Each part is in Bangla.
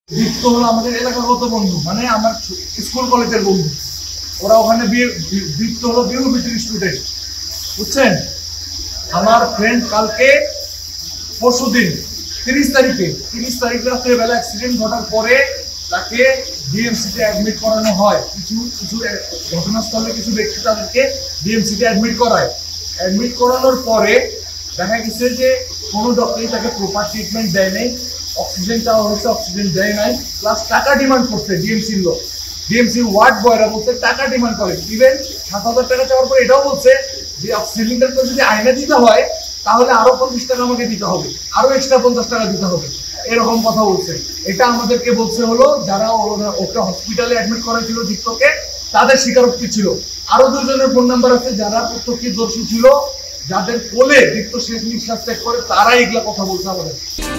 দীপ্ত হলো আমাদের এলাকাগত বন্ধু, মানে আমার স্কুল কলেজের বন্ধু। ওরা ওখানে দীপ্ত হলো বিউনিভার্সিটির স্টুডেন্ট, বুঝছেন। আমার ফ্রেন্ড কালকে পরশুদিন 30 তারিখ রাত্রে বেলা অ্যাক্সিডেন্ট ঘটার পরে তাকে ডিএমসিতে অ্যাডমিট করানো হয়। কিছু ঘটনাস্থলে কিছু ব্যক্তি তাদেরকে ডিএমসিতে অ্যাডমিট করায়। অ্যাডমিট করানোর পরে দেখা গেছে যে কোনো ডক্টরই তাকে প্রপার ট্রিটমেন্ট দেয় নাই। অক্সিজেন চাওয়া হয়েছে, অক্সিজেন দেয় নাই, প্লাস টাকা ডিমান্ড করছে। ডিএমসির লোক, ডিএমসির ওয়ার্ড বয়রা বলছে টাকা ডিমান্ড করে। ইভেন 7,000 টাকা চাওয়ার পর এটাও বলছে যে সিলিন্ডারটা যদি আয়না দিতে হয় তাহলে আরো 50 টাকা আমাকে দিতে হবে, আরো এক্সট্রা 50 টাকা দিতে হবে, এরকম কথা বলছে। এটা আমাদেরকে বলছে হলো যারা ওকে হসপিটালে অ্যাডমিট করেছিল দীপ্তকে, তাদের স্বীকারোক্তি ছিল। আরো 2 জনের ফোন নাম্বার আছে যারা প্রত্যক্ষদর্শী ছিল, যাদের কোলে দীপ্ত শেষ নিঃশ্বাস ত্যাগ করে, তারা এগুলা কথা বলছে আমাদের।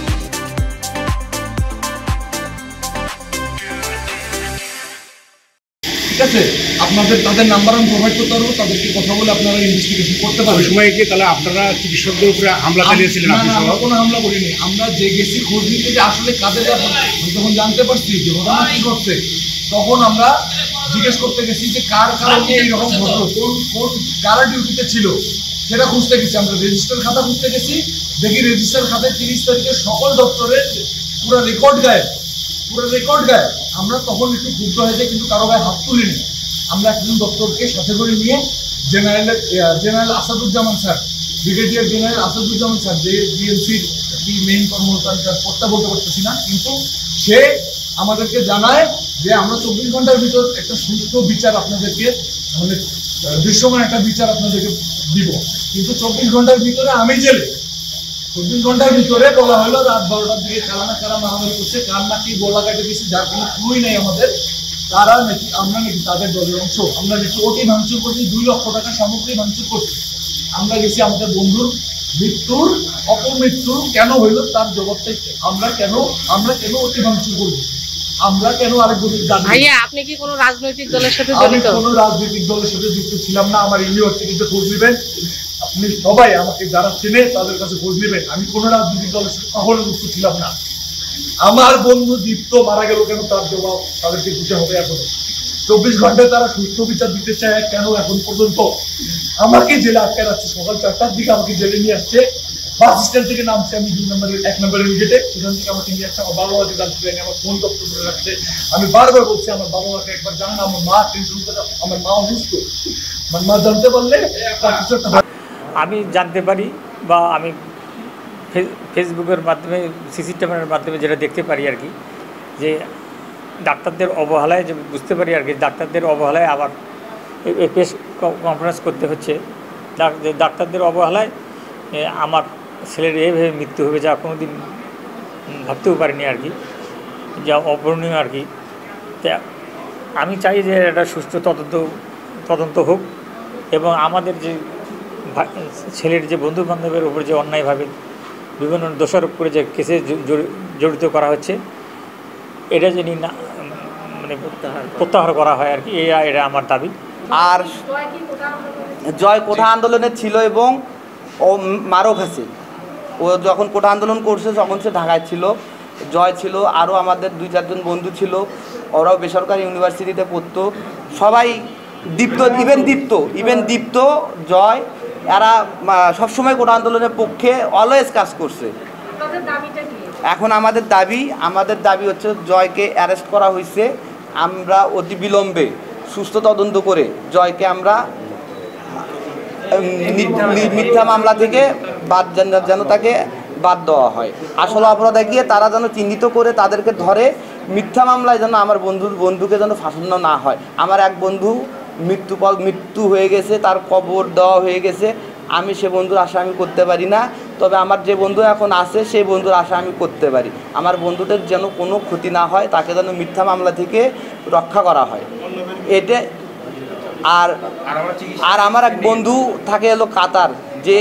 ঠিক আছে, আপনাদের তাদের নাম্বার আমি প্রোভাইড করতে পারবো, তাদেরকে কথা বলে আপনারা ইনভেস্টিগেশন করতে পারবেন। সময় কি তাহলে আপনারা চিকিৎসকদের উপরে হামলা চালিয়েছিলেন? আমরা কোনো হামলা করিনি। আমরা যে গেছি খোঁজ নিতে যে আসলে কাদের, যখন জানতে পারছি যে ঘটনা কি ঘটছে, তখন আমরা জিজ্ঞেস করতে গেছি যে কার কারণে এইরকম ঘটলো, কোন কারা ডিউটিতে ছিল সেটা খুঁজতে গেছি। আমরা রেজিস্টার খাতা খুঁজতে গেছি, দেখি রেজিস্টার খাতায় 30 তারিখে সকল দপ্তরের পুরো রেকর্ড গায়ে। আমরা তখন একটু ক্ষুব্ধ হয়ে যাই, কিন্তু কারো গায়ে হাত তুলিনি। আমরা একজন দপ্তরকে সাথে করে নিয়ে general Asaduzzaman sir, brigadier general Asaduzzaman sir, যে ডিএমসির মেইন কর্মকর্তা, কর্তা বলতে পারতেছি না, কিন্তু সে আমাদেরকে জানায় যে আমরা 24 ঘন্টার ভিতর একটা সুস্থ বিচার আপনাদেরকে, মানে দৃশ্যমান একটা বিচার আপনাদেরকে দিব। কিন্তু 24 ঘন্টার ভিতরে আমি জেলে, 24 ঘন্টার ভিতরে বলা হলো রাত 12টার দিকে কারা মারামারি করছে, কার নাকি গোলা কাটে দিচ্ছে, যার কোনো ক্লুই নেই আমাদের। তারা নাকি, আমরা নাকি তাদের দলের অংশ। আমরা নাকি ওটি ভাঙচুর করছি, 2 লক্ষ টাকা সামগ্রী ভাঙচুর করছি। আমরা গেছি আমাদের বন্ধুর অপমৃত্যু কেন হইলো তার জবাব চাইতে। আমরা কেন ওটি ভাঙচুর করবো, আমরা কেন আরেক বন্ধু। ভাইয়া, আপনি কি কোনো রাজনৈতিক দলের সাথে জড়িত? কোনো রাজনৈতিক দলের সাথে যুক্ত ছিলাম না। আমার ইউনিভার্সিটিতে খোঁজ নেবেন, আপনি সবাই আমাকে যারা চেনে তাদের কাছে খোঁজ নেবেন। আমি কোনো রাজনৈতিক দলের সাথে কখনো যুক্ত ছিলাম না। আমার বন্ধু দীপ্ত মারা গেল কেন, তার জবাব তাদেরকে দিতে হবে। এখন 24 ঘন্টায় তারা সুস্থ বিচার দিতে চায় কেন এখন পর্যন্ত? আমাকে জেলে আটকে রাখছে। সকাল 4টার দিকে আমাকে জেলে নিয়ে আসছে, বাস স্ট্যান্ড থেকে নামছে আমি 1 নম্বরের গেটে, সেখান থেকে আমাকে নিয়ে আসছে। আমার বাবা মাকে জানতে পারেনি, আমার ফোন দপ্তর করে রাখছে। আমি বারবার বলছি আমার বাবা মাকে একবার জানান, আমার মা টেনশন করে, আমার মা অসুস্থ, আমার মা জানতে পারলে তার কিছু একটা। আমি জানতে পারি বা আমি ফেসবুকের মাধ্যমে, সিসি ক্যামেরার মাধ্যমে যেটা দেখতে পারি আর কি, যে ডাক্তারদের অবহেলায়, যে বুঝতে পারি আর কি, ডাক্তারদের অবহেলায় আবার প্রেস কনফারেন্স করতে হচ্ছে। ডাক্তারদের অবহেলায় আমার ছেলের এভাবে মৃত্যু হবে যা কোনো দিন ভাবতেও পারিনি আর কি, যা অপূরণীয় আর কি। তা আমি চাই যে একটা সুষ্ঠু তদন্ত হোক, এবং আমাদের যে ছেলের যে বন্ধু বান্ধবের উপর যে অন্যায়ভাবে বিভিন্ন দোষারোপ করে যে কেসে জড়িত করা হচ্ছে, এটা যেন না, মানে প্রত্যাহার করা হয় আর কি, এটা আমার দাবি। আর জয় কোঠা আন্দোলনে ছিল এবং ও মারও খাচ্ছে। ও যখন কোঠা আন্দোলন করছে তখন সে ঢাকায় ছিল, জয় ছিল, আরও আমাদের 2-4 জন বন্ধু ছিল, ওরাও বেসরকারি ইউনিভার্সিটিতে পড়তো। সবাই ইভেন দীপ্ত, জয়, এরা সবসময় কোঠা আন্দোলনের পক্ষে অলওয়েজ কাজ করছে। এখন আমাদের দাবি হচ্ছে জয়কে অ্যারেস্ট করা হয়েছে। আমরা অতি বিলম্বে সুস্থ তদন্ত করে জয়কে আমরা মিথ্যা মামলা থেকে যেন তাকে বাদ দেওয়া হয়। আসল অপরাধে গিয়ে তারা যেন চিহ্নিত করে তাদেরকে ধরে, মিথ্যা মামলায় যেন আমার বন্ধুকে যেন ফাঁসানো না হয়। আমার এক বন্ধু মৃত্যু হয়ে গেছে, তার কবর দেওয়া হয়ে গেছে। আমি সে বন্ধুর আশা আমি করতে পারি না, তবে আমার যে বন্ধু এখন আছে সেই বন্ধুর আশা আমি করতে পারি। আমার বন্ধুদের যেন কোনো ক্ষতি না হয়, তাকে যেন মিথ্যা মামলা থেকে রক্ষা করা হয় এটা। আর আমার এক বন্ধু থাকে হলো কাতার, যে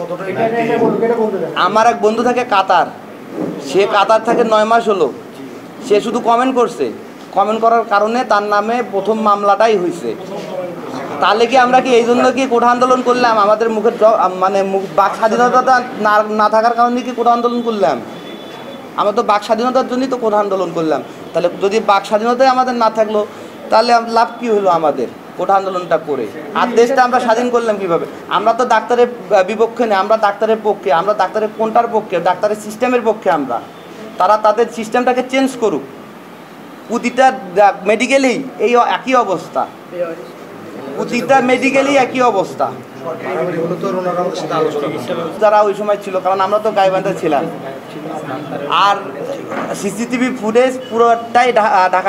আমার এক বন্ধু থাকে কাতার, সে কাতার থাকে 9 মাস হলো। সে শুধু কমেন্ট করার কারণে তার নামে প্রথম মামলাটাই হয়েছে। তাহলে কি আমরা কি এই জন্য কি কোঠা আন্দোলন করলাম? আমাদের মুখের মানে বাক স্বাধীনতা না থাকার কারণে কি কোঠা আন্দোলন করলাম? আমরা তো বাক স্বাধীনতার জন্যই তো কোঠা আন্দোলন করলাম। তাহলে যদি বাক স্বাধীনতাই আমাদের না থাকলো তাহলে লাভ কী হলো আমাদের কোটা আন্দোলনটা করে? আর দেশটা আমরা স্বাধীন করলাম কীভাবে? আমরা তো ডাক্তারের বিপক্ষে নেই, আমরা ডাক্তারের পক্ষে। আমরা ডাক্তারের কোনটার পক্ষে? ডাক্তারের সিস্টেমের পক্ষে আমরা। তারা তাদের সিস্টেমটাকে চেঞ্জ করুক। প্রতিটা মেডিকেলেই এই একই অবস্থা, প্রতিটা মেডিকেলেই একই অবস্থা। যারা ওই সময় ছিল, কারণ আমরা তো গাইবান্ধা ছিলাম, আর সিসিটিভি ফুটেজ পুরোটাই ঢাকা।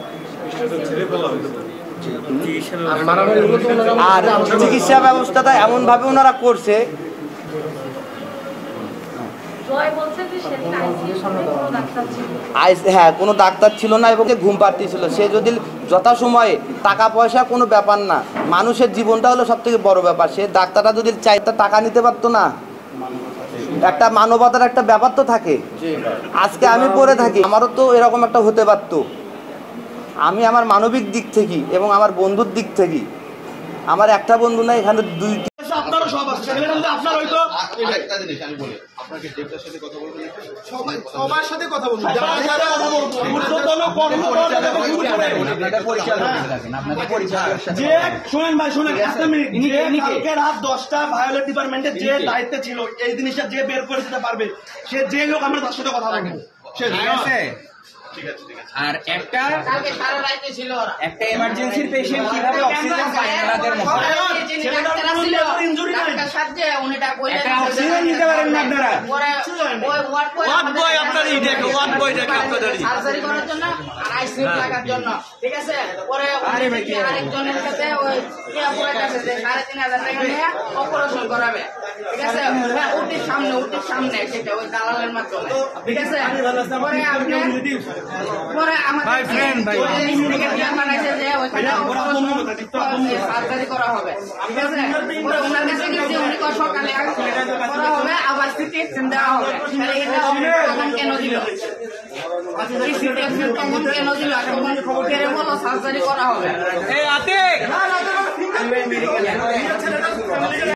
আর চিকিৎসা ব্যবস্থাটা এমনভাবে ওনারা করছে, হ্যাঁ কোনো ডাক্তার ছিল না এবং ঘুম পাড়তি ছিল। সে যদি যথাসময়ে, টাকা পয়সা কোনো ব্যাপার না, মানুষের জীবনটা হলো সব থেকে বড় ব্যাপার। সে ডাক্তাররা যদি চাইতে টাকা নিতে পারতো না, একটা মানবতার একটা ব্যাপার তো থাকে। আজকে আমি পড়ে থাকি, আমারও তো এরকম একটা হতে পারতো। আমি আমার মানবিক দিক থেকে এবং আমার বন্ধুর দিক থেকে, আমার একটা বন্ধু না, এখানে দুইটি। আপনারও সব আছে, আপনার হয়তো একটা জিনিস আমি বলি, আপনাকে ডেপটার সাথে কথা বলবেন, সবার সাথে কথা বলুন। যে শুনেন ভাই, শুনেন একটা মিনিট, কালকে রাত 10টা ভায়োলেট ডিপার্টমেন্টে যে দায়িত্বে ছিল এই জিনিসটা যে বের করে দিতে পারবে, সে যে লোক, আমরা তার সাথে কথা বলবো। আর একটা এমার্জেন্সির পেশেন্ট কিভাবে অক্সিজেন পায় না তাদের মতো, একটা অক্সিজেন নিতে পারেন না আপনারা। সার্জারি করার জন্য আর আইসিইউ লাগার জন্য, ঠিক আছে। পরে আরেকজনের সাথে ওই 3,500 টাকা নিয়ে অপারেশন করাবে, ঠিক আছে। উটির সামনে সেটা ওই দালালের মাধ্যমে, ঠিক আছে। পরে আপনি পরে আমাদের বানাইছে যে ওইখানে সার্জারি করা হবে, ঠিক আছে। পরে ওনার কাছে গেছে, উনি সকালে করা হবে, আবার সিটি এক্সেন দেওয়া হবে। এটা তখন কেন দিল? সিটি এক্সেন তখন কেন দিল? তখন ফেরে বলো সার্জারি করা হবে।